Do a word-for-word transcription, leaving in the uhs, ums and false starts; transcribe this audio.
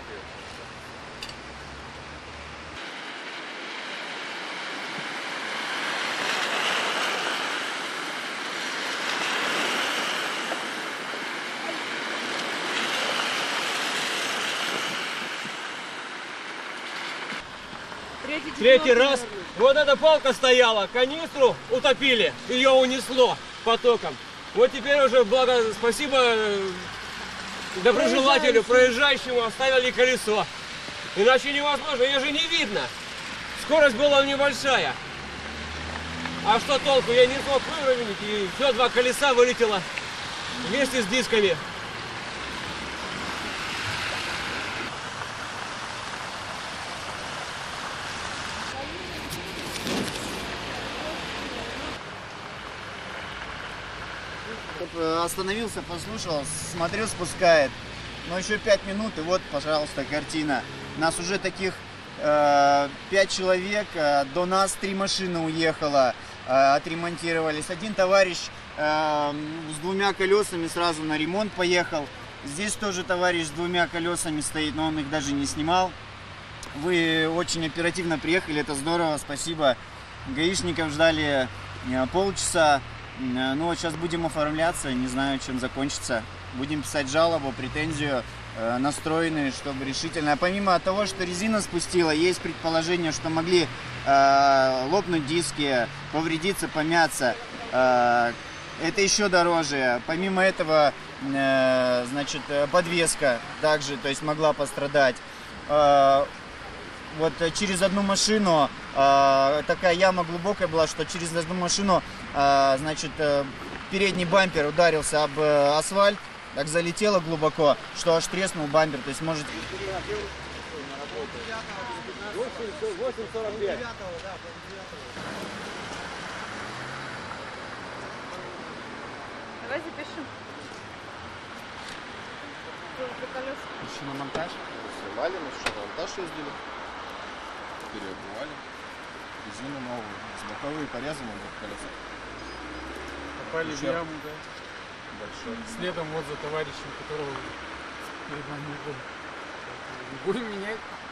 Третий, Третий раз. Вот эта палка стояла, канистру утопили, ее унесло потоком. Вот теперь уже, благо, спасибо доброжелателю, проезжающему, оставили колесо. Иначе невозможно, ее же не видно. Скорость была небольшая. А что толку? Я не смог выровнять, и все, два колеса вылетело вместе с дисками. Остановился, послушал, смотрю, спускает. Но еще пять минут, и вот, пожалуйста, картина. Нас уже таких э, пять человек, э, до нас три машины уехало, э, отремонтировались. Один товарищ э, с двумя колесами сразу на ремонт поехал. Здесь тоже товарищ с двумя колесами стоит, но он их даже не снимал. Вы очень оперативно приехали, это здорово, спасибо. Гаишников ждали э, полчаса. Ну вот сейчас будем оформляться, не знаю, чем закончится. Будем писать жалобу, претензию, э, настроены, чтобы решительно. А помимо того, что резина спустила, есть предположение, что могли э, лопнуть диски, повредиться, помяться. Э, это еще дороже. Помимо этого, э, значит, подвеска также, то есть могла пострадать. Э, Вот через одну машину, э, такая яма глубокая была, что через одну машину, э, значит, э, передний бампер ударился об э, асфальт, так залетело глубоко, что аж треснул бампер, то есть может... восемь сорок пять. Давай запишем. Еще на монтаж? Снимали, мы что, на монтаж ездили. Переобували. Резину новую. С боковые порезы на двух колесах. Попали в яму, да? Большой. Следом вот за товарищем, которого перед нами был. Будем менять.